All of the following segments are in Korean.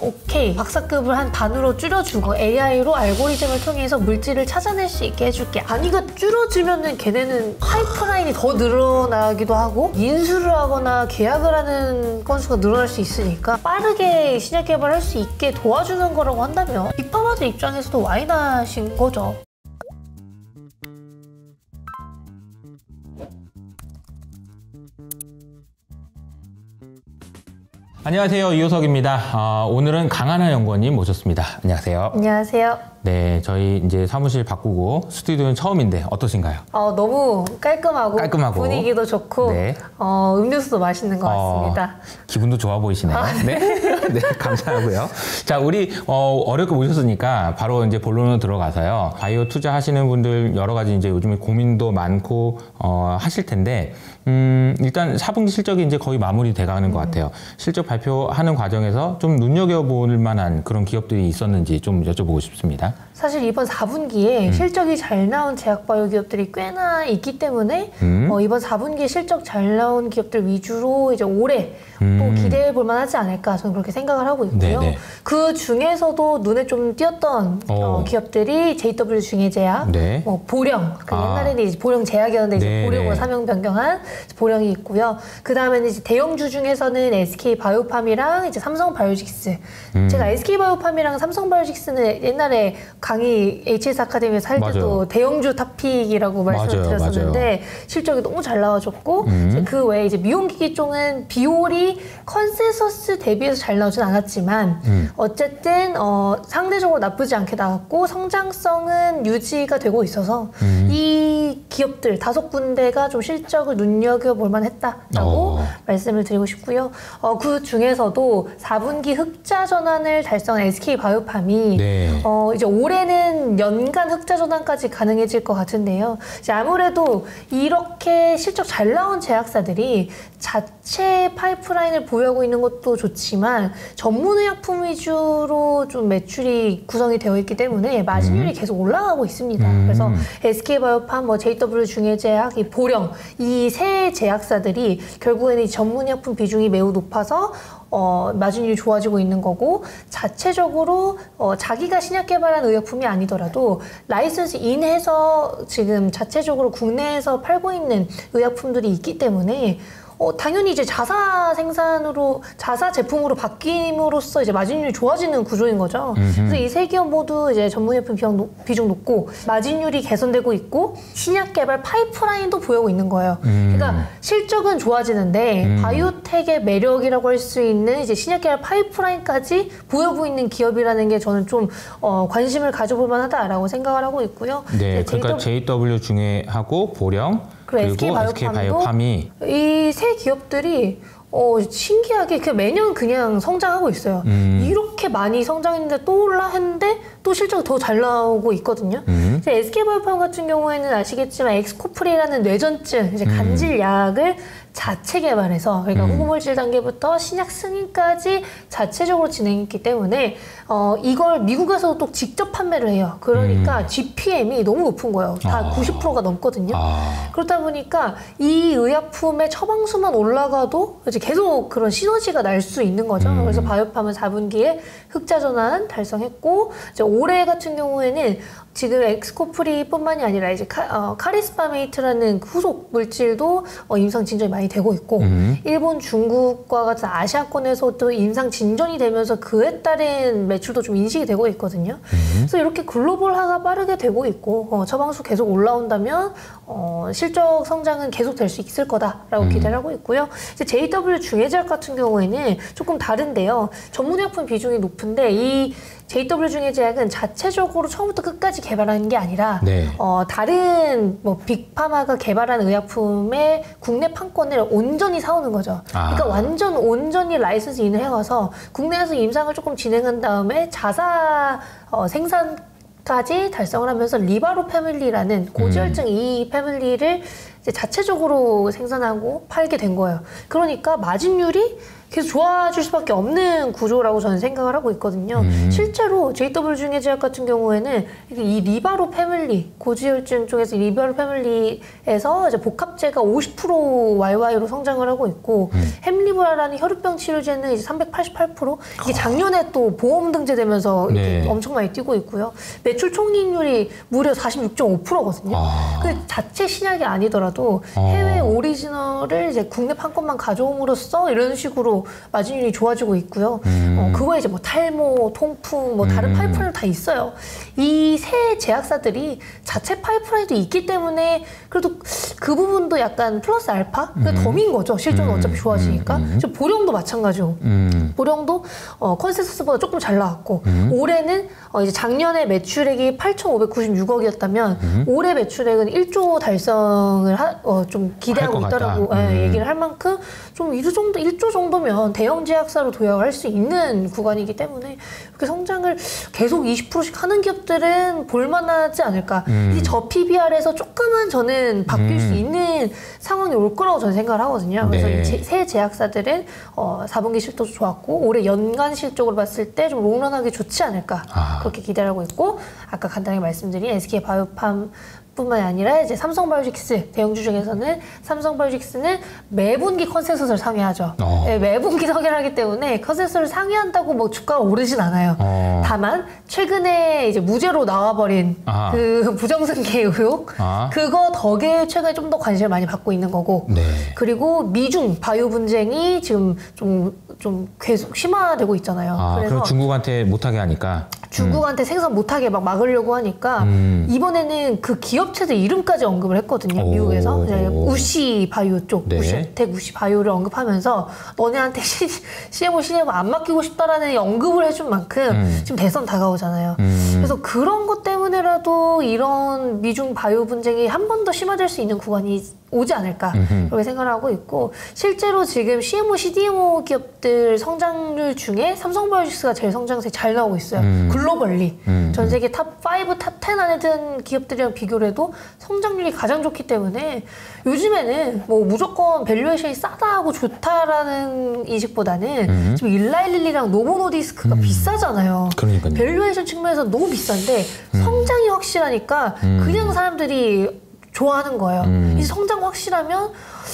오케이, 박사급을 한 반으로 줄여주고 AI로 알고리즘을 통해서 물질을 찾아낼 수 있게 해줄게. 단위가 줄어지면은 걔네는 파이프라인이 더 늘어나기도 하고 인수를 하거나 계약을 하는 건수가 늘어날 수 있으니까 빠르게 신약 개발할 수 있게 도와주는 거라고 한다면 빅파마들 입장에서도 와이낫인 거죠. 안녕하세요, 이효석입니다. 오늘은 강하나 연구원님 모셨습니다. 안녕하세요. 안녕하세요. 네, 저희 이제 사무실 바꾸고 스튜디오는 처음인데 어떠신가요? 너무 깔끔하고 분위기도 좋고 네. 음료수도 맛있는 것 같습니다. 기분도 좋아 보이시네요. 네. 네, 감사하고요. 자, 우리 어렵게 모셨으니까 바로 이제 본론으로 들어가서요. 바이오 투자하시는 분들 여러 가지 이제 요즘에 고민도 많고 하실 텐데 일단 4분기 실적이 이제 거의 마무리돼 가는 것 같아요. 실적 발표하는 과정에서 좀 눈여겨볼 만한 그런 기업들이 있었는지 좀 여쭤보고 싶습니다. 사실 이번 4분기에 실적이 잘 나온 제약바이오 기업들이 꽤나 있기 때문에 이번 4분기에 실적 잘 나온 기업들 위주로 이제 올해 또 기대해 볼 만하지 않을까 저는 그렇게 생각을 하고 있고요. 네네. 그 중에서도 눈에 좀 띄었던 기업들이 JW 중해제약, 네. 보령, 옛날에는 이제 보령 제약이었는데 이제 보령으로 사명 변경한 보령이 있고요. 그 다음에는 이제 대형주 중에서는 SK 바이오팜이랑 이제 삼성 바이오직스. 제가 SK 바이오팜이랑 삼성 바이오직스는 옛날에 강의 HS 아카데미에서 할 때도 맞아요. 대형주 탑픽이라고 말씀을 드렸었는데 맞아요. 실적이 너무 잘 나와줬고 그 외에 이제 미용기기 쪽은 비올이 컨센서스 대비해서 잘 나오진 않았지만 어쨌든 상대적으로 나쁘지 않게 나왔고 성장성은 유지가 되고 있어서 이 기업들 5군데가 좀 실적을 눈여겨볼 만했다라고 말씀을 드리고 싶고요. 그 중에서도 4분기 흑자 전환을 달성한 SK 바이오팜이 네. 이제 올해는 연간 흑자 전환까지 가능해질 것 같은데요. 이제 아무래도 이렇게 실적 잘 나온 제약사들이 자체 파이프라인을 보유하고 있는 것도 좋지만 전문의약품 위주로 좀 매출이 구성이 되어 있기 때문에 마진율이 계속 올라가고 있습니다. 그래서 SK바이오팜, JW 중해제약, 이 보령 이 세 제약사들이 결국에는 이 전문의약품 비중이 매우 높아서 마진율이 좋아지고 있는 거고 자체적으로 자기가 신약 개발한 의약품이 아니더라도 라이선스 인해서 지금 자체적으로 국내에서 팔고 있는 의약품들이 있기 때문에 당연히 이제 자사 생산으로 자사 제품으로 바뀜으로써 이제 마진율이 좋아지는 구조인 거죠. 그래서 이 세 기업 모두 이제 전문의약품 비중 높고 마진율이 개선되고 있고 신약 개발 파이프라인도 보유하고 있는 거예요. 그러니까 실적은 좋아지는데 바이오텍의 매력이라고 할 수 있는 이제 신약 개발 파이프라인까지 보유하고 있는 기업이라는 게 저는 좀 관심을 가져볼 만하다라고 생각을 하고 있고요. 네, 그러니까 JW 중해하고 보령 그리고 SK 바이오팜이 이 세 기업들이 신기하게 매년 그냥 성장하고 있어요. 이렇게 많이 성장했는데 또 올라 했는데 또 실적이 더 잘 나오고 있거든요. SK바이오팜 같은 경우에는 아시겠지만 엑스코프리라는 뇌전증, 이제 간질약을 자체 개발해서 그러니까 후보물질 단계부터 신약 승인까지 자체적으로 진행했기 때문에 이걸 미국에서도 또 직접 판매를 해요. 그러니까 GPM이 너무 높은 거예요. 다 90%가 넘거든요. 그렇다 보니까 이 의약품의 처방수만 올라가도 이제 계속 그런 시너지가 날 수 있는 거죠. 그래서 바이오팜은 4분기에 흑자 전환 달성했고 이제 올해 같은 경우에는 지금 엑스코프리뿐만이 아니라 이제 카리스파메이트라는 후속 물질도 임상 진전이 많이 되고 있고 일본, 중국과 같은 아시아권에서도 임상 진전이 되면서 그에 따른 매출도 좀 인식이 되고 있거든요. 그래서 이렇게 글로벌화가 빠르게 되고 있고 처방수 계속 올라온다면 실적 성장은 계속 될 수 있을 거다라고 기대를 하고 있고요. 이제 JW 중해제약 같은 경우에는 조금 다른데요. 전문의약품 비중이 높은데 이 JW 중해제약은 자체적으로 처음부터 끝까지 개발하는 게 아니라 네. 다른 빅파마가 개발한 의약품의 국내 판권을 온전히 사오는 거죠. 그러니까 완전 온전히 라이선스 인을 해와서 국내에서 임상을 조금 진행한 다음에 자사 생산까지 달성을 하면서 리바로 패밀리라는 고지혈증 이 패밀리를 이제 자체적으로 생산하고 팔게 된 거예요. 그러니까 마진율이 계속 좋아질 수밖에 없는 구조라고 저는 생각을 하고 있거든요. 실제로 JW 중해제약 같은 경우에는 이 리바로 패밀리, 고지혈증 쪽에서 리바로 패밀리에서 이제 복합제가 50% YY로 성장을 하고 있고 햄리브라라는 혈우병 치료제는 이제 388%, 이게 작년에 또 보험 등재되면서 네. 엄청 많이 뛰고 있고요. 매출 총이익률이 무려 46.5%거든요. 그 자체 신약이 아니더라도 해외 오리지널을 이제 국내 판권만 가져옴으로써 이런 식으로 마진율이 좋아지고 있고요. 그거에 이제 뭐 탈모, 통풍, 뭐 다른 파이프라인 다 있어요. 이 세 제약사들이 자체 파이프라인도 있기 때문에 그래도 그 부분도 약간 플러스 알파? 덤인 거죠. 실적은 어차피 좋아지니까. 보령도 마찬가지고. 보령도 컨센서스보다 조금 잘 나왔고 올해는 이제 작년에 매출액이 8,596억이었다면 올해 매출액은 1조 달성을 좀 기대하고 있다라고 얘기를 할 만큼 좀 1조 정도면 대형 제약사로 도약할 수 있는 구간이기 때문에 이렇게 성장을 계속 20%씩 하는 기업들은 볼만하지 않을까. 이 저 PBR에서 조금은 저는 바뀔 수 있는 상황이 올 거라고 저는 생각을 하거든요. 그래서 네. 이 새 제약사들은 4분기 실적도 좋았고 올해 연간 실적으로 봤을 때 좀 롱런하게 좋지 않을까 그렇게 기대하고 있고, 아까 간단히 말씀드린 SK 바이오팜 뿐만이 아니라 이제 삼성바이오틱스 대형주 중에서는 삼성바이오틱스는 매분기 컨센서스를 상회하죠. 네, 매분기 상회를 하기 때문에 컨센서스를 상회한다고 뭐 주가가 오르진 않아요. 다만 최근에 이제 무죄로 나와버린 그 부정승계 의혹 그거 덕에 최근에 좀 더 관심을 많이 받고 있는 거고 네. 그리고 미중 바이오 분쟁이 지금 좀 계속 심화되고 있잖아요. 그래서 중국한테 못하게 하니까 중국한테 생산 못하게 막 막으려고 하니까 이번에는 그 기업체들 이름까지 언급을 했거든요. 미국에서 우시 바이오 쪽, 네. 우시텍, 우시 바이오를 언급하면서 너네한테 CMO, CDMO 안 맡기고 싶다라는 언급을 해준 만큼 지금 대선 다가오잖아요. 그래서 그런 것 때문에라도 이런 미중 바이오 분쟁이 한 번 더 심화될 수 있는 구간이 오지 않을까 그렇게 생각을 하고 있고, 실제로 지금 CMO, CDMO 기업들 성장률 중에 삼성바이오틱스가 제일 성장세 잘 나오고 있어요. 글로벌리. 전 세계 탑5, 탑10 안에 든 기업들이랑 비교를 해도 성장률이 가장 좋기 때문에 요즘에는 뭐 무조건 밸류에이션이 싸다하고 좋다라는 인식보다는 지금 일라일릴리랑 노보노디스크가 비싸잖아요. 그러니까요. 밸류에이션 측면에서 너무 비싼데 성장이 확실하니까 그냥 사람들이 좋아하는 거예요. 이 성장 확실하면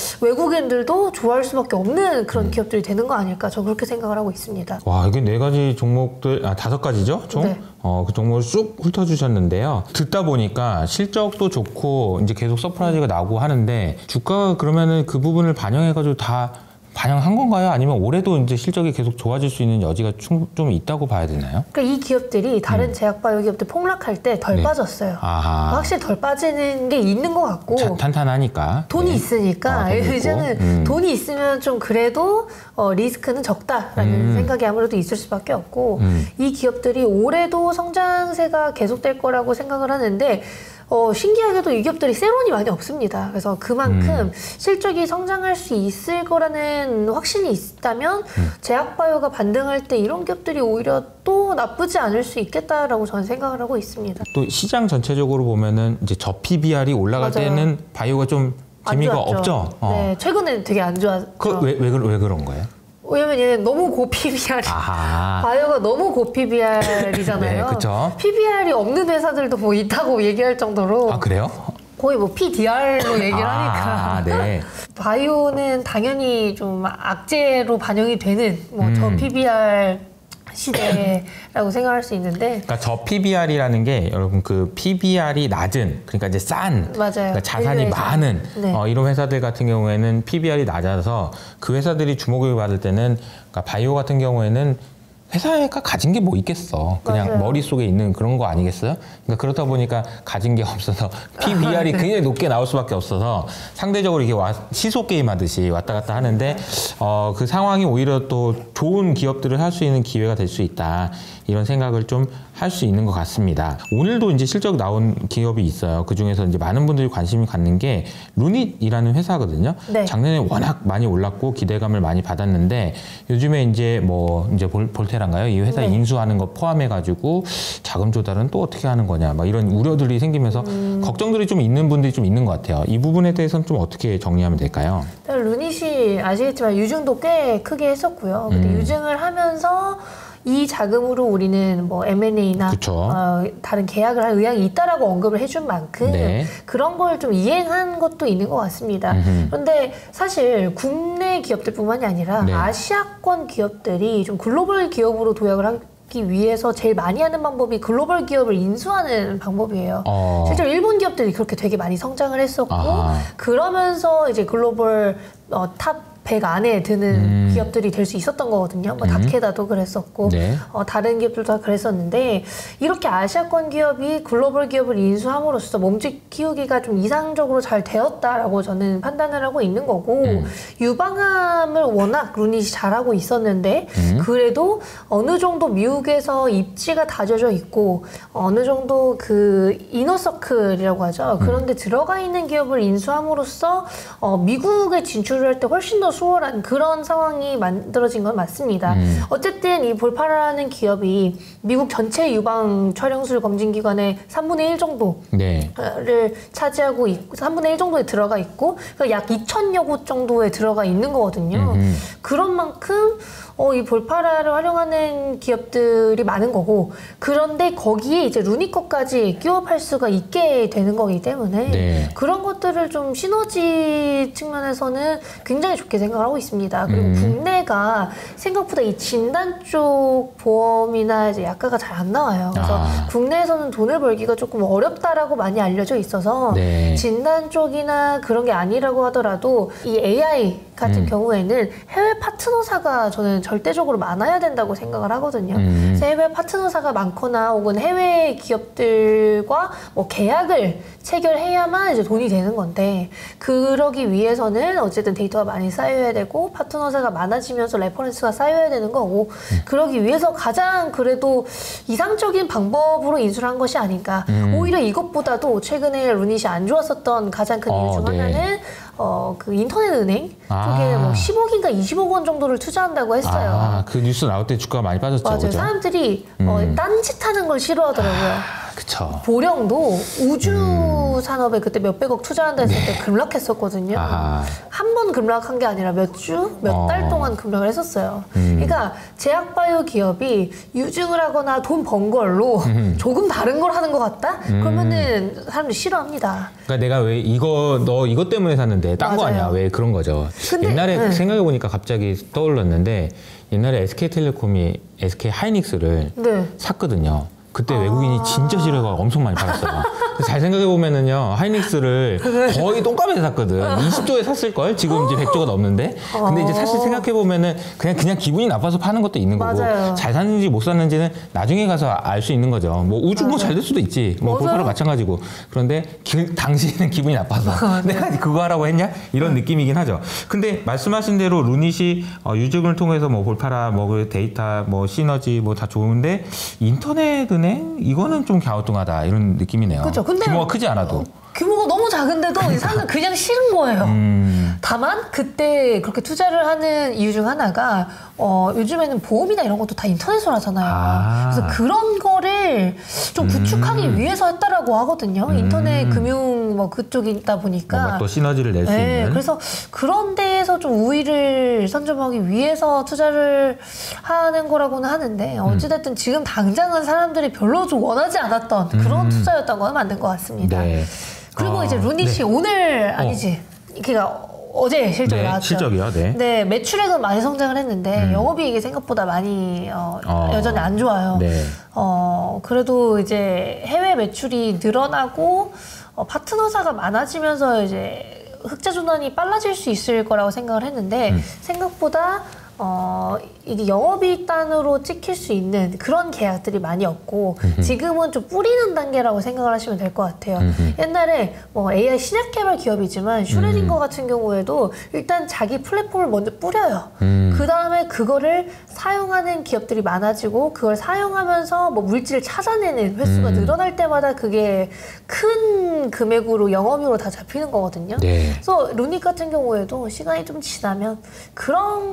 외국인들도 좋아할 수밖에 없는 그런 기업들이 되는 거 아닐까, 저 그렇게 생각을 하고 있습니다. 와, 이게 4가지 종목들, 5가지죠? 총? 네. 그 종목을 쑥 훑어주셨는데요. 듣다 보니까 실적도 좋고, 이제 계속 서프라이즈가 나고 하는데, 주가가 그러면은 그 부분을 반영해가지고 다 반영한 건가요? 아니면 올해도 이제 실적이 계속 좋아질 수 있는 여지가 좀 있다고 봐야 되나요? 그러니까 이 기업들이 다른 제약바이오 기업들 폭락할 때 덜 빠졌어요. 확실히 덜 빠지는 게 있는 것 같고 탄탄하니까 돈이 있으니까 이제는 돈이 있으면 좀 그래도 리스크는 적다라는 생각이 아무래도 있을 수밖에 없고 이 기업들이 올해도 성장세가 계속될 거라고 생각을 하는데 신기하게도 이 기업들이 세론이 많이 없습니다. 그래서 그만큼 실적이 성장할 수 있을 거라는 확신이 있다면 제약바이오가 반등할 때 이런 기업들이 오히려 또 나쁘지 않을 수 있겠다라고 저는 생각을 하고 있습니다. 또 시장 전체적으로 보면은 이제 저 PBR이 올라갈 맞아요. 때는 바이오가 좀 재미가 없죠. 네, 최근에 되게 안 좋았죠. 왜 그런 거예요? 왜냐면 얘는 너무 고PBR이 바이오가 너무 고PBR이잖아요. 네, 그렇죠. PBR이 없는 회사들도 뭐 있다고 얘기할 정도로. 그래요? 거의 뭐 PDR로 얘기를 하니까. 네. 바이오는 당연히 좀 악재로 반영이 되는 뭐 저 PBR 시대라고 생각할 수 있는데, 그러니까 저 PBR이라는 게 여러분 그 PBR이 낮은, 그러니까 이제 싼, 맞아요. 그러니까 자산이 많은 이런 회사들 같은 경우에는 PBR이 낮아서 그 회사들이 주목을 받을 때는, 그러니까 바이오 같은 경우에는 회사가 가진 게 뭐 있겠어. 그냥 맞아요. 머릿속에 있는 그런 거 아니겠어요? 그러니까 그렇다 보니까 가진 게 없어서 PBR이 굉장히 높게 나올 수밖에 없어서 상대적으로 이게 시소 게임 하듯이 왔다 갔다 하는데 그 상황이 오히려 또 좋은 기업들을 할 수 있는 기회가 될 수 있다. 이런 생각을 좀 할 수 있는 것 같습니다. 오늘도 이제 실적 나온 기업이 있어요. 그 중에서 이제 많은 분들이 관심이 갖는 게 루닛이라는 회사거든요. 작년에 워낙 많이 올랐고 기대감을 많이 받았는데 요즘에 이제 뭐 이제 볼테라 조달한가요? 이 회사 네. 인수하는 거 포함해가지고 자금 조달은 또 어떻게 하는 거냐, 막 이런 우려들이 생기면서 걱정들이 좀 있는 분들이 좀 있는 것 같아요. 이 부분에 대해서는 좀 어떻게 정리하면 될까요? 루닛이 아시겠지만 유증도 꽤 크게 했었고요. 근데 유증을 하면서 이 자금으로 우리는 뭐 M&A나 다른 계약을 할 의향이 있다라고 언급을 해준 만큼 네. 그런 걸 좀 이행한 것도 있는 것 같습니다. 그런데 사실 국내 기업들뿐만이 아니라 네. 아시아권 기업들이 좀 글로벌 기업으로 도약을 하기 위해서 제일 많이 하는 방법이 글로벌 기업을 인수하는 방법이에요. 실제로 일본 기업들이 그렇게 되게 많이 성장을 했었고 그러면서 이제 글로벌 탑 100 안에 드는 기업들이 될 수 있었던 거거든요. 뭐 다케다도 그랬었고 네. 다른 기업들도 다 그랬었는데 이렇게 아시아권 기업이 글로벌 기업을 인수함으로써 몸집 키우기가 좀 이상적으로 잘 되었다라고 저는 판단을 하고 있는 거고 유방암을 워낙 루닛이 잘하고 있었는데 그래도 어느 정도 미국에서 입지가 다져져 있고 어느 정도 그 이너서클이라고 하죠. 그런데 들어가 있는 기업을 인수함으로써 미국에 진출을 할 때 훨씬 더 수월한 그런 상황이 만들어진 건 맞습니다. 어쨌든 이 볼파라는 기업이 미국 전체 유방 촬영술 검진 기관의 3분의 1 정도를 네. 차지하고 있고 3분의 1 정도에 들어가 있고 약 2,000여 곳 정도에 들어가 있는 거거든요. 그런 만큼 이 볼파라를 활용하는 기업들이 많은 거고 그런데 거기에 이제 루닛 것까지 끼워 팔 수가 있게 되는 거기 때문에 네. 그런 것들을 좀 시너지 측면에서는 굉장히 좋게 생각을 하고 있습니다. 그리고 국내가 생각보다 이 진단 쪽 보험이나 이제 약가가 잘 안 나와요. 그래서 국내에서는 돈을 벌기가 조금 어렵다라고 많이 알려져 있어서 네. 진단 쪽이나 그런 게 아니라고 하더라도 이 AI 같은 경우에는 해외 파트너사가 저는 절대적으로 많아야 된다고 생각을 하거든요. 그래서 해외 파트너사가 많거나 혹은 해외 기업들과 뭐 계약을 체결해야만 이제 돈이 되는 건데 그러기 위해서는 어쨌든 데이터가 많이 쌓여야 되고 파트너사가 많아지면서 레퍼런스가 쌓여야 되는 거고 그러기 위해서 가장 그래도 이상적인 방법으로 인수를 한 것이 아닌가. 오히려 이것보다도 최근에 루닛이 안 좋았었던 가장 큰 이유 중 하나는 그 인터넷 은행 쪽에 뭐 10억인가 20억 원 정도를 투자한다고 했어요. 그 뉴스 나올 때 주가가 많이 빠졌죠. 맞아요. 그죠? 사람들이 딴짓하는 걸 싫어하더라고요. 그쵸. 보령도 우주 산업에 그때 몇백억 투자한다 했을 때 급락했었거든요. 한 번 급락한 게 아니라 몇 주, 몇 달 동안 급락을 했었어요. 그러니까 제약바이오 기업이 유증을 하거나 돈 번 걸로 조금 다른 걸 하는 것 같다? 그러면은 사람들이 싫어합니다. 그러니까 내가 왜 너 이것 때문에 샀는데 딴 거 아니야? 왜 그런 거죠. 근데, 옛날에 생각해보니까 갑자기 떠올랐는데 옛날에 SK텔레콤이 SK 하이닉스를 샀거든요. 그때 외국인이 진짜 싫어해서 엄청 많이 팔았어요. 잘 생각해보면은요, 하이닉스를 거의 똥값에 샀거든. 20조에 샀을걸? 지금 이제 100조가 넘는데. 근데 이제 사실 생각해보면은 그냥 기분이 나빠서 파는 것도 있는 거고, 잘 샀는지 못 샀는지는 나중에 가서 알 수 있는 거죠. 뭐 우주 뭐 잘 될 수도 있지. 뭐 볼파랑 마찬가지고. 그런데 당시에는 기분이 나빠서 내가 그거 하라고 했냐? 이런 느낌이긴 하죠. 근데 말씀하신 대로 루닛이 유증을 통해서 뭐 볼파라, 뭐 데이터, 뭐 시너지 뭐 다 좋은데 인터넷은 이거는 좀 갸우뚱하다 이런 느낌이네요. 그렇죠. 근데 규모가 크지 않아도. 규모가 너무 작은데도 이 사람들 그냥 싫은 거예요. 다만 그때 그렇게 투자를 하는 이유 중 하나가 요즘에는 보험이나 이런 것도 다 인터넷으로 하잖아요. 그래서 그런 거를 좀 구축하기 위해서 했다라고 하거든요. 인터넷 금융 뭐 그쪽이다 보니까 뭔가 또 시너지를 낼 수 있는. 그래서 그런 데에서 좀 우위를 선점하기 위해서 투자를 하는 거라고는 하는데 어찌됐든 지금 당장은 사람들이 별로 좀 원하지 않았던 그런 투자였던 건 맞는 것 같습니다. 네. 그리고 이제 루닛이 오늘 아니지. 그러니까 어제 실적이 나왔죠. 실적이요. 네, 매출액은 많이 성장을 했는데 영업이익이 생각보다 많이 여전히 안 좋아요. 그래도 이제 해외 매출이 늘어나고 파트너사가 많아지면서 이제 흑자 전환이 빨라질 수 있을 거라고 생각을 했는데 생각보다 이게 영업이익 단으로 찍힐 수 있는 그런 계약들이 많이 없고 지금은 좀 뿌리는 단계라고 생각을 하시면 될 것 같아요. 옛날에 뭐 AI 신약 개발 기업이지만 슈레딩거 같은 경우에도 일단 자기 플랫폼을 먼저 뿌려요. 그 다음에 그거를 사용하는 기업들이 많아지고 그걸 사용하면서 뭐 물질을 찾아내는 횟수가 늘어날 때마다 그게 큰 금액으로 영업이익으로 다 잡히는 거거든요. 그래서 루닛 같은 경우에도 시간이 좀 지나면 그런 것들을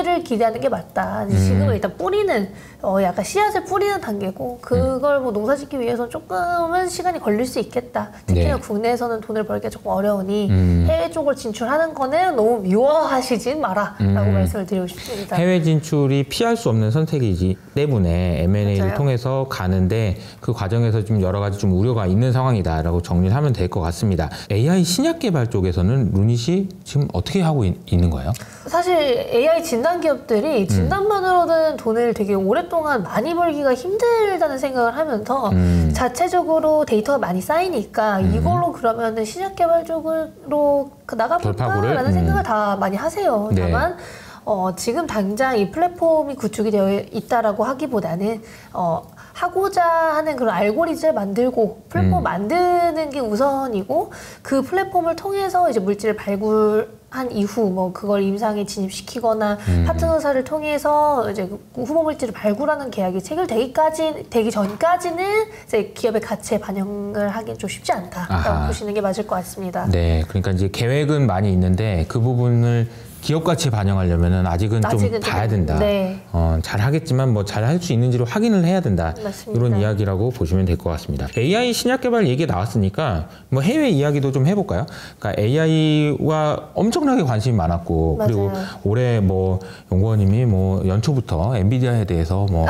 미래를 기대하는 게 맞다. 지금은 일단 뿌리는 약간 씨앗을 뿌리는 단계고 그걸 뭐 농사짓기 위해서 조금은 시간이 걸릴 수 있겠다. 특히나 네. 국내에서는 돈을 벌기가 조금 어려우니 해외 쪽으로 진출하는 거는 너무 미워하시진 마라라고 말씀을 드리고 싶습니다. 해외 진출이 피할 수 없는 선택이기 때문에 M&A를 맞아요. 통해서 가는데 그 과정에서 좀 여러 가지 좀 우려가 있는 상황이다라고 정리를 하면 될 것 같습니다. AI 신약 개발 쪽에서는 루닛이 지금 어떻게 하고 있는 거예요? 사실 AI 진단 기업들이 진단만으로는 돈을 되게 오랫동안 많이 벌기가 힘들다는 생각을 하면서 자체적으로 데이터가 많이 쌓이니까 이걸로 그러면은 신약 개발 쪽으로 나가볼까라는 생각을 다 많이 하세요. 네. 다만 지금 당장 이 플랫폼이 구축이 되어 있다라고 하기보다는 하고자 하는 그런 알고리즘을 만들고 플랫폼 만드는 게 우선이고 그 플랫폼을 통해서 이제 물질을 발굴한 이후 뭐 그걸 임상에 진입시키거나 파트너사를 통해서 이제 후보 물질을 발굴하는 계약이 되기 전까지는 이제 기업의 가치에 반영을 하긴 좀 쉽지 않다라고 아하. 보시는 게 맞을 것 같습니다. 네, 그러니까 이제 계획은 많이 있는데 그 부분을 기업 가치에 반영하려면은 아직은 좀 봐야 된다. 네. 잘 하겠지만 뭐 잘 할 수 있는지를 확인을 해야 된다. 맞습니다. 이런 이야기라고 보시면 될 것 같습니다. AI 신약 개발 얘기가 나왔으니까 뭐 해외 이야기도 좀 해볼까요? 그러니까 AI와 엄청나게 관심이 많았고 맞아요. 그리고 올해 뭐 연구원님이 뭐 연초부터 엔비디아에 대해서 뭐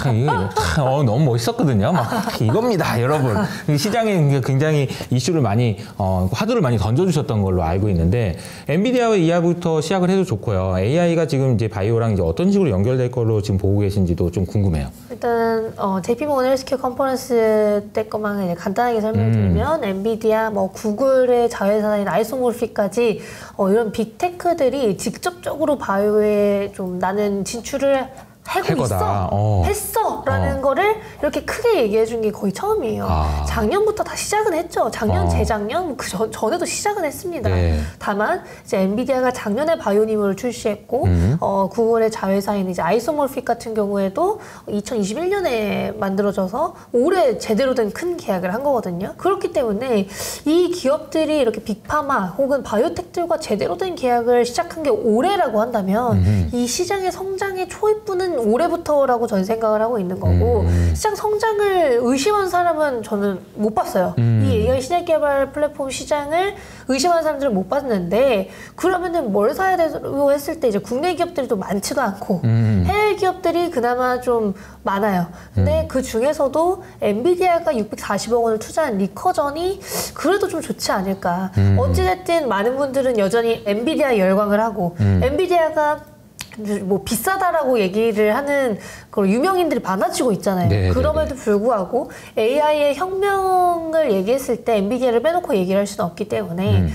너무 멋있었거든요. 막 이겁니다, 여러분. 시장에 굉장히 이슈를 많이 화두를 많이 던져주셨던 걸로 알고 있는데 엔비디아의 이야기부터 시작을 해도 좋고요. AI가 지금 이제 바이오랑 이제 어떤 식으로 연결될 걸로 지금 보고 계신지도 좀 궁금해요. 일단 JP모건 헬스케어 컨퍼런스 때 것만 이제 간단하게 설명드리면 엔비디아, 뭐 구글의 자회사인 아이소모피까지 이런 빅테크들이 직접적으로 바이오에 좀 나는 진출을 하고 해거다. 했어라는 거를 이렇게 크게 얘기해 준 게 거의 처음이에요. 작년부터 다 시작은 했죠. 작년, 재작년, 그 전에도 시작은 했습니다. 네. 다만 이제 엔비디아가 작년에 바이오니모를 출시했고 구글의 자회사인 이제 아이소모픽 같은 경우에도 2021년에 만들어져서 올해 제대로 된 큰 계약을 한 거거든요. 그렇기 때문에 이 기업들이 이렇게 빅파마 혹은 바이오텍들과 제대로 된 계약을 시작한 게 올해라고 한다면 이 시장의 성장의 초입부는 올해부터라고 저는 생각을 하고 있는 거고 시장 성장을 의심한 사람은 저는 못 봤어요. 이 AI 신약 개발 플랫폼 시장을 의심하는 사람들은 못 봤는데 그러면은 뭘 사야 되고 했을 때 이제 국내 기업들이 또 많지도 않고 해외 기업들이 그나마 좀 많아요. 근데 그 중에서도 엔비디아가 640억 원을 투자한 리커전이 그래도 좀 좋지 않을까. 어찌됐든 많은 분들은 여전히 엔비디아 열광을 하고 엔비디아가 뭐 비싸다라고 얘기를 하는 그런 유명인들이 많아지고 있잖아요. 네, 그럼에도 불구하고 AI의 혁명을 얘기했을 때 엔비디아를 빼놓고 얘기를 할 수는 없기 때문에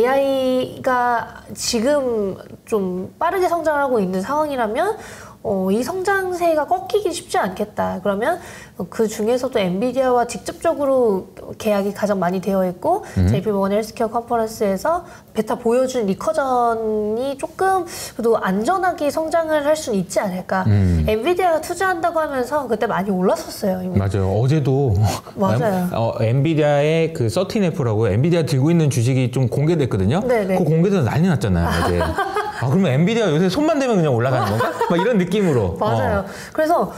AI가 지금 좀 빠르게 성장하고 있는 상황이라면 이 성장세가 꺾이기 쉽지 않겠다. 그러면 그 중에서도 엔비디아와 직접적으로 계약이 가장 많이 되어 있고 JP모건 헬스케어 컨퍼런스에서 베타 보여준 리커전이 조금 그래도 안전하게 성장을 할 수는 있지 않을까. 엔비디아가 투자한다고 하면서 그때 많이 올랐었어요. 이미. 맞아요. 어제도 맞아요. 엔비디아의 그 13F라고 엔비디아 들고 있는 주식이 좀 공개됐거든요. 네네. 그 공개돼서 난리 났잖아요. 어제. 그러면 엔비디아 요새 손만 대면 그냥 올라가는 건가? 막 이런 느낌으로. 맞아요. 그래서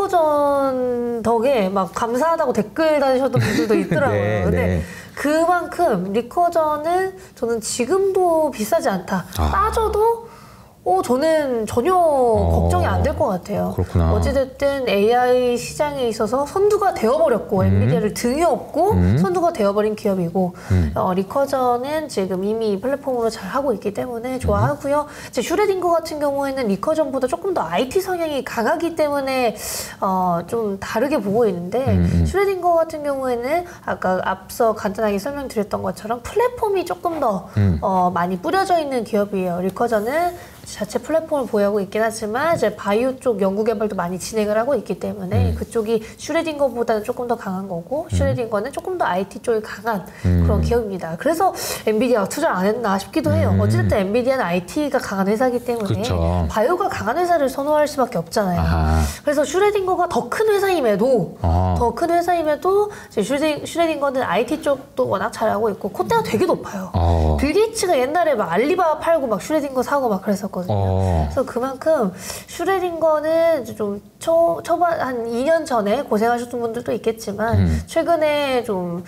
리커전 덕에 막 감사하다고 댓글 다니셨던 분들도 있더라고요. 네, 근데 네. 그만큼 리커전은 저는 지금도 비싸지 않다. 빠져도 저는 전혀 걱정이 안 될 것 같아요. 그렇구나. 어찌됐든 AI 시장에 있어서 선두가 되어버렸고 엔비디아를 등에 업고 선두가 되어버린 기업이고 리커전은 지금 이미 플랫폼으로 잘 하고 있기 때문에 좋아하고요. 이제 슈레딩거 같은 경우에는 리커전보다 조금 더 IT 성향이 강하기 때문에 좀 다르게 보고 있는데 슈레딩거 같은 경우에는 아까 앞서 간단하게 설명드렸던 것처럼 플랫폼이 조금 더 많이 뿌려져 있는 기업이에요. 리커전은 자체 플랫폼을 보유하고 있긴 하지만 이제 바이오 쪽 연구 개발도 많이 진행을 하고 있기 때문에 그쪽이 슈레딩거보다는 조금 더 강한 거고 슈레딩거는 조금 더 IT 쪽이 강한 그런 기업입니다. 그래서 엔비디아가 투자를 안 했나 싶기도 해요. 어쨌든 엔비디아는 IT가 강한 회사이기 때문에 그쵸. 바이오가 강한 회사를 선호할 수밖에 없잖아요. 아하. 그래서 슈레딩거가 더 큰 회사임에도 이제 슈레딩거는 IT 쪽도 워낙 잘하고 있고 콧대가 되게 높아요. 빌 게이츠가 옛날에 막 알리바바 팔고 막 슈레딩거 사고 막 그랬었거든요. 있거든요. 그래서 그만큼 슈레딩거는 좀 초반 한 2년 전에 고생하셨던 분들도 있겠지만 최근에 좀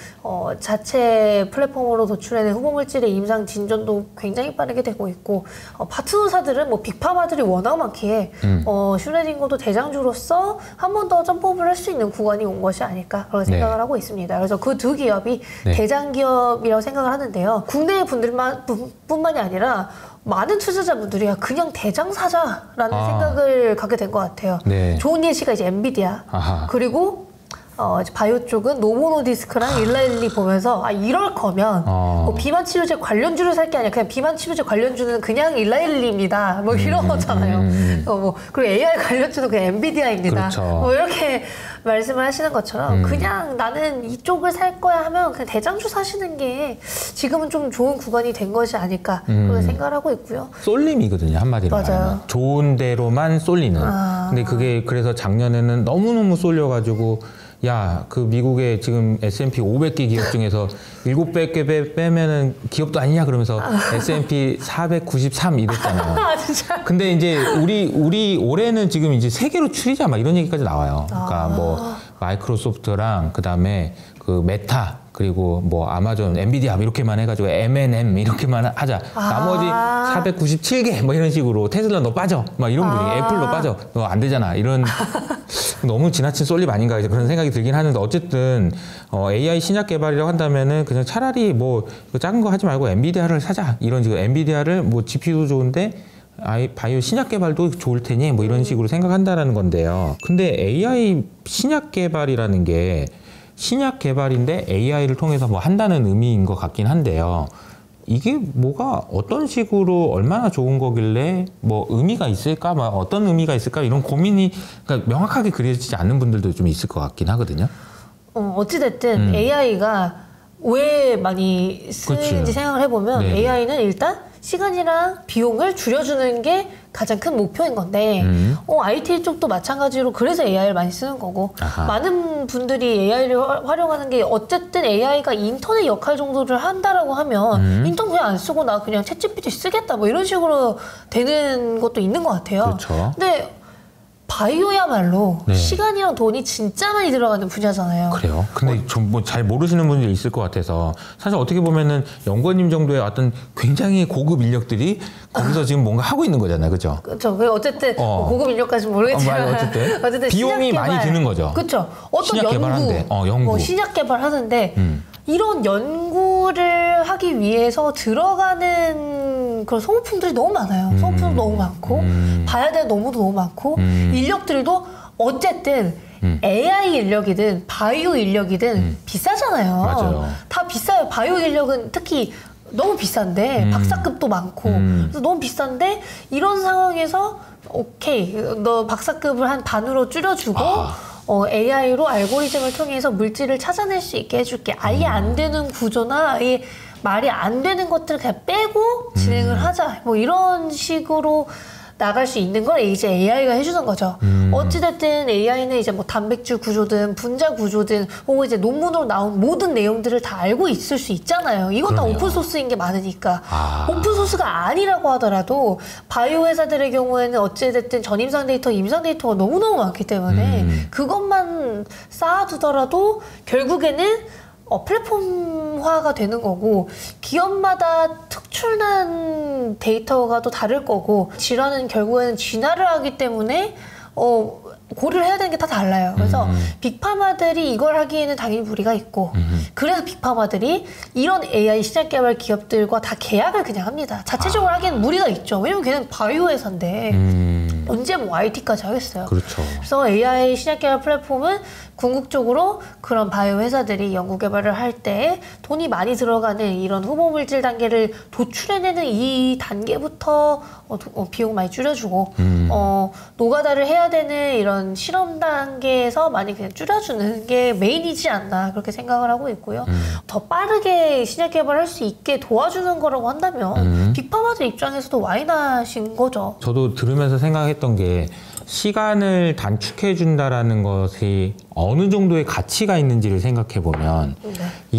자체 플랫폼으로 도출해낸 후보물질의 임상 진전도 굉장히 빠르게 되고 있고 파트너사들은 뭐 빅파마들이 워낙 많기에 슈레딩거도 대장주로서 한 번 더 점프업을 할 수 있는 구간이 온 것이 아닐까 그런 생각을 하고 있습니다. 그래서 그 두 기업이 대장 기업이라고 생각을 하는데요. 국내 분들뿐만이 아니라 많은 투자자분들이 그냥 대장 사자라는 생각을 갖게 된 것 같아요. 좋은 예시가 이제 엔비디아 그리고 이제 바이오 쪽은 노보노디스크랑 일라일리 보면서 이럴 거면 뭐 비만 치료제 관련주를 살 게 아니라 그냥 비만 치료제 관련주는 그냥 일라일리입니다. 뭐 이런 거잖아요. 그리고 AI 관련주는 그냥 엔비디아입니다. 그렇죠. 뭐 이렇게 말씀을 하시는 것처럼 그냥 나는 이쪽을 살 거야 하면 그냥 대장주 사시는 게 지금은 좀 좋은 구간이 된 것이 아닐까 그런 생각을 하고 있고요. 쏠림이거든요, 한마디로 말하면. 좋은 대로만 쏠리는. 근데 그게 그래서 작년에는 너무너무 쏠려가지고 야, 그 미국의 지금 S&P 500개 기업 중에서 700개 빼면은 기업도 아니냐 그러면서 S&P 493 이랬잖아요. 진짜? 근데 이제 우리 올해는 지금 이제 세계로 추리자 막 이런 얘기까지 나와요. 그러니까 뭐 마이크로소프트랑 그다음에 그 메타 그리고 뭐 아마존, 엔비디아 이렇게만 해가지고 M&M 이렇게만 하자. 나머지 497개 뭐 이런 식으로 테슬라 너 빠져. 막 이런 분위기. 애플 너 빠져. 너 안 되잖아. 이런 너무 지나친 쏠림 아닌가 그런 생각이 들긴 하는데 어쨌든 AI 신약 개발이라고 한다면은 그냥 차라리 뭐 작은 거 하지 말고 엔비디아를 사자. 이런 식으로 엔비디아를 뭐 GPU도 좋은데 바이오 신약 개발도 좋을 테니 뭐 이런 식으로 생각한다라는 건데요. 근데 AI 신약 개발이라는 게 신약 개발인데 AI를 통해서 뭐 한다는 의미인 것 같긴 한데요. 이게 뭐가 어떤 식으로 얼마나 좋은 거길래 뭐 의미가 있을까, 막 어떤 의미가 있을까 이런 고민이 그러니까 명확하게 그려지지 않는 분들도 좀 있을 것 같긴 하거든요. 어찌됐든 AI가 왜 많이 쓰는지 생각을 해보면 AI는 일단 시간이랑 비용을 줄여주는 게 가장 큰 목표인 건데 IT 쪽도 마찬가지로 그래서 AI를 많이 쓰는 거고 많은 분들이 AI를 활용하는 게 어쨌든 AI가 인터넷 역할 정도를 한다라고 하면 인터넷 그냥 안 쓰고 나 그냥 챗GPT 쓰겠다 뭐 이런 식으로 되는 것도 있는 것 같아요. 그렇죠. 근데 바이오야말로 시간이랑 돈이 진짜 많이 들어가는 분야잖아요. 그래요? 근데 좀 뭐 잘 모르시는 분들이 있을 것 같아서 사실 어떻게 보면은 연구원님 정도의 어떤 굉장히 고급 인력들이 거기서 지금 뭔가 하고 있는 거잖아요, 그렇죠? 그렇죠. 어쨌든 뭐 고급 인력까지는 모르겠지만 어쨌든 비용이 많이 드는 거죠. 그렇죠. 어떤 신약 개발하는데, 연구. 신약 개발하는데 이런 연구를 하기 위해서 들어가는 그런 소모품들이 너무 많아요. 소모품도 너무 많고 봐야 되는 업무도 너무 많고 인력들도 어쨌든 AI 인력이든 바이오 인력이든 비싸잖아요. 맞아요. 다 비싸요. 바이오 인력은 특히 너무 비싼데 박사급도 많고 그래서 너무 비싼데 이런 상황에서 오케이 너 박사급을 한 반으로 줄여주고 AI로 알고리즘을 통해서 물질을 찾아낼 수 있게 해줄게. 아예 안 되는 구조나 아예 말이 안 되는 것들을 그냥 빼고 진행을 하자. 뭐 이런 식으로 나갈 수 있는 걸 이제 AI가 해주는 거죠. 어찌됐든 AI는 이제 뭐 단백질 구조든 분자 구조든 혹은 이제 논문으로 나온 모든 내용들을 다 알고 있을 수 있잖아요. 이건 다 오픈소스인 게 많으니까. 오픈소스가 아니라고 하더라도 바이오 회사들의 경우에는 어찌됐든 전임상 데이터, 임상 데이터가 너무너무 많기 때문에 그것만 쌓아두더라도 결국에는 플랫폼화가 되는 거고 기업마다 특출난 데이터가 또 다를 거고 질환은 결국에는 진화를 하기 때문에 고려를 해야 되는 게 다 달라요. 그래서 빅파마들이 이걸 하기에는 당연히 무리가 있고 그래서 빅파마들이 이런 AI 신약 개발 기업들과 다 계약을 그냥 합니다. 자체적으로 하기에는 무리가 있죠. 왜냐면 걔는 바이오 회사인데 언제 뭐 IT까지 하겠어요. 그렇죠. 그래서 AI 신약 개발 플랫폼은 궁극적으로 그런 바이오 회사들이 연구 개발을 할 때 돈이 많이 들어가는 이런 후보 물질 단계를 도출해내는 이 단계부터 비용 많이 줄여주고 노가다를 해야 되는 이런 실험 단계에서 많이 그냥 줄여주는 게 메인이지 않나 그렇게 생각을 하고 있고요. 더 빠르게 신약 개발할 수 있게 도와주는 거라고 한다면 빅파마들 입장에서도 와이낫인 거죠. 저도 들으면서 생각했던 게 시간을 단축해 준다라는 것이 어느 정도의 가치가 있는지를 생각해 보면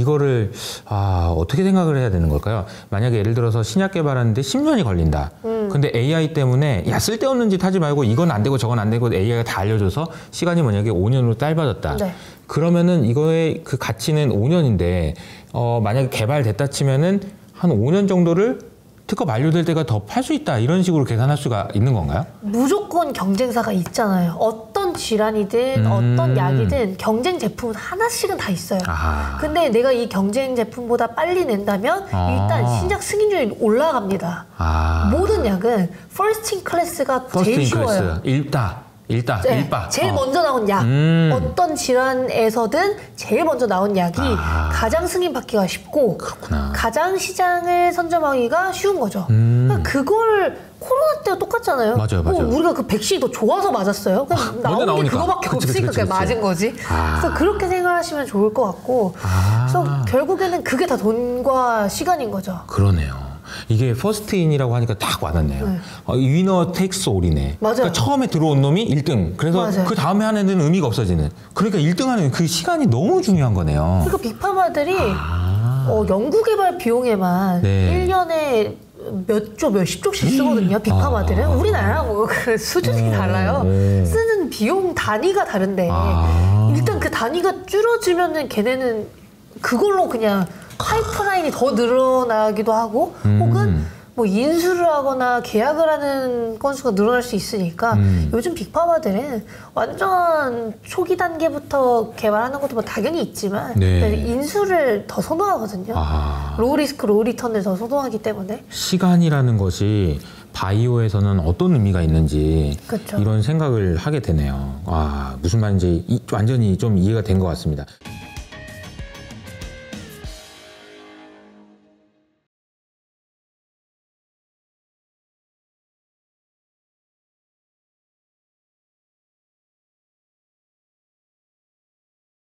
이거를 어떻게 생각을 해야 되는 걸까요? 만약에 예를 들어서 신약 개발하는데 10년이 걸린다. 근데 AI 때문에 야 쓸데없는 짓 하지 말고 이건 안 되고 저건 안 되고 AI가 다 알려줘서 시간이 만약에 5년으로 짧아졌다. 네. 그러면은 이거의 그 가치는 5년인데 만약에 개발됐다 치면은 한 5년 정도를 특허 만료될 때가 더 팔 수 있다 이런 식으로 계산할 수가 있는 건가요? 무조건 경쟁사가 있잖아요. 어떤 질환이든 어떤 약이든 경쟁 제품은 하나씩은 다 있어요. 아. 근데 내가 이 경쟁 제품보다 빨리 낸다면 일단 신작 승인율이 올라갑니다. 아. 모든 약은 퍼스트 인 클래스가 제일 쉬워요. 일바. 제일 먼저 나온 약. 어떤 질환에서든 제일 먼저 나온 약이 가장 승인받기가 쉽고 그렇구나. 가장 시장을 선점하기가 쉬운 거죠. 그러니까 그걸 코로나 때와 똑같잖아요. 맞아요. 우리가 그 백신이 더 좋아서 맞았어요. 그냥 나온 게 나오니까. 그거밖에 그치, 없으니까 그치, 그냥 그치. 맞은 거지. 그래서 그렇게 생각하시면 좋을 것 같고 그래서 결국에는 그게 다 돈과 시간인 거죠. 그러네요. 이게 퍼스트인이라고 하니까 딱 와닿네요. 네. 위너 테이크스 올이네. 맞아요. 그러니까 처음에 들어온 놈이 1등. 그래서 맞아요. 그 다음에 한 애는 의미가 없어지는. 그러니까 1등 하는 그 시간이 너무 중요한 거네요. 그러니까 빅파마들이 연구개발 비용에만 네. 1년에 몇 조, 몇십 조씩 쓰거든요. 빅파마들은. 우리나라랑 그 수준이 달라요. 쓰는 비용 단위가 다른데 일단 그 단위가 줄어지면은 걔네는 그걸로 그냥 파이프라인이 더 늘어나기도 하고 혹은 뭐 인수를 하거나 계약을 하는 건수가 늘어날 수 있으니까 요즘 빅파마들은 완전 초기 단계부터 개발하는 것도 뭐 당연히 있지만 네. 인수를 더 선호하거든요. 로우 리스크, 로우 리턴을 더 선호하기 때문에. 시간이라는 것이 바이오에서는 어떤 의미가 있는지 그쵸. 이런 생각을 하게 되네요. 무슨 말인지 완전히 좀 이해가 된 것 같습니다.